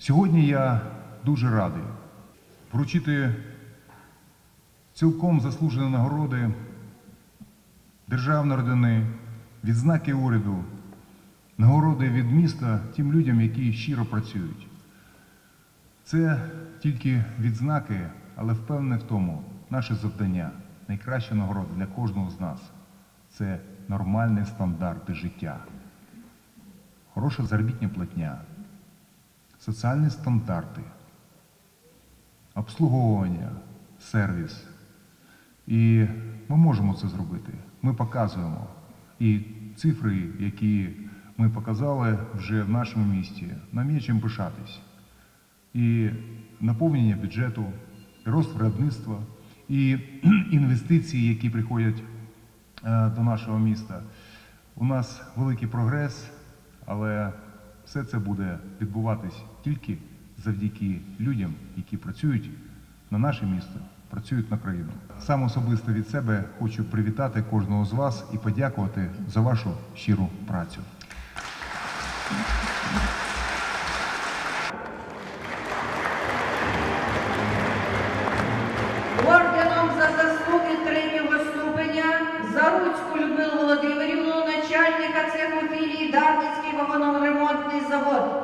Сьогодні я дуже радий вручити цілком заслужені нагороди державної родини, відзнаки уряду, нагороди від міста тим людям, які щиро працюють. Це тільки відзнаки, але впевнений в тому, наше завдання, найкраща нагорода для кожного з нас – це нормальні стандарти життя, хороша заробітна платня, соціальні стандарти, обслуговування, сервіс. І ми можемо це зробити. Ми показуємо. І цифри, які ми показали вже в нашому місті, нам є чим пишатись. І наповнення бюджету, і рост виробництва, і інвестиції, які приходять до нашого міста. У нас великий прогрес, але все це буде відбуватись тільки завдяки людям, які працюють на наше місто, працюють на країну. Сам особисто від себе хочу привітати кожного з вас і подякувати за вашу щиру працю. Орденом за заслуги третього ступеня Заруцьку Людмилу Володимирівну, начальника цеху філії Дарницький вагоноремонтний завод.